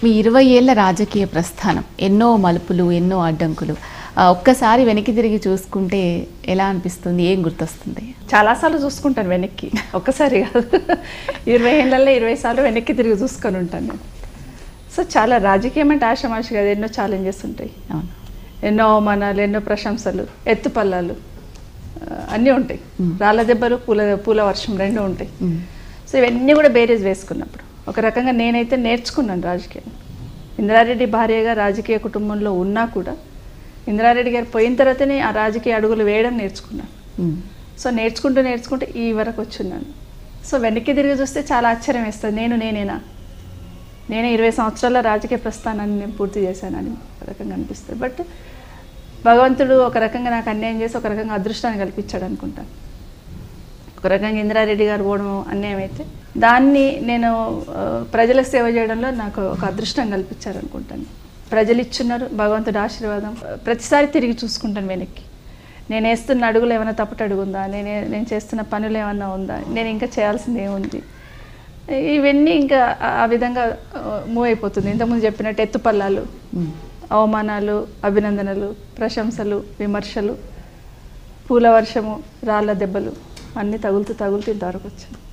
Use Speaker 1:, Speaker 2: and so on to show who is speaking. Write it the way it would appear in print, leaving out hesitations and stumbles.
Speaker 1: మీ 20 ఏళ్ల రాజకీయ ప్రస్థానం ఎన్నో మలుపులు, ఎన్నో అడ్డంకులు. ఒక్కసారి వెనక్కి తిరిగి చూసుకుంటే ఎలా అనిపిస్తుంది? ఏం గుర్తొస్తుంది?
Speaker 2: చాలాసార్లు చూసుకుంటాను వెనక్కి, ఒక్కసారి కాదు. 20 ఏళ్ళల్లో 20 సార్లు వెనక్కి తిరిగి చూసుకొని ఉంటాను నేను. సో చాలా రాజకీయం అంటే ఆషామాషి కాదు, ఎన్నో ఛాలెంజెస్ ఉంటాయి, ఎన్నో అవమానాలు, ఎన్నో ప్రశంసలు, ఎత్తుపల్లాలు అన్నీ ఉంటాయి. రాళ్ళ దెబ్బలు, పూల వర్షం రెండు ఉంటాయి. సో ఇవన్నీ కూడా బేరేజ్ వేసుకున్నప్పుడు ఒక రకంగా నేనైతే నేర్చుకున్నాను రాజకీయం. ఇంద్రారెడ్డి భార్యగా రాజకీయ కుటుంబంలో ఉన్నా కూడా ఇంద్రారెడ్డి గారు పోయిన తర్వాతనే ఆ రాజకీయ అడుగులు వేయడం నేర్చుకున్నాను. సో నేర్చుకుంటూ ఈ వరకు వచ్చున్నాను. సో వెనక్కి తిరిగి చూస్తే చాలా ఆశ్చర్యం వేస్తుంది. నేనే 20 సంవత్సరాల రాజకీయ ప్రస్థానాన్ని నేను పూర్తి చేశానని ఒక రకంగా అనిపిస్తుంది. బట్ భగవంతుడు ఒక రకంగా నాకు అన్యాయం చేసి ఒక రకంగా అదృష్టాన్ని కల్పించాడు అనుకుంటాను. ఒక రకంగా ఇంద్రారెడ్డి గారు పోవడం అన్యాయం అయితే దాన్ని నేను ప్రజలకు సేవ చేయడంలో నాకు ఒక అదృష్టం కల్పించారు అనుకుంటాను. ప్రజలు ఇచ్చున్నారు, భగవంతుడి ఆశీర్వాదం. ప్రతిసారి తిరిగి చూసుకుంటాను వెనక్కి. నేను వేస్తున్న అడుగులు ఏమైనా తప్పటి అడుగుందా, నేను చేస్తున్న పనులు ఏమన్నా ఉందా, నేను ఇంకా చేయాల్సింది ఏముంది, ఇవన్నీ ఇంకా ఆ విధంగా మూవ్ అయిపోతుంది. ఇంతకుముందు చెప్పినట్టు ఎత్తుపల్లాలు, అవమానాలు, అభినందనలు, ప్రశంసలు, విమర్శలు, పూల వర్షము, రాళ్ళ దెబ్బలు అన్నీ తగులుతూ ఇంతవరకు వచ్చాను.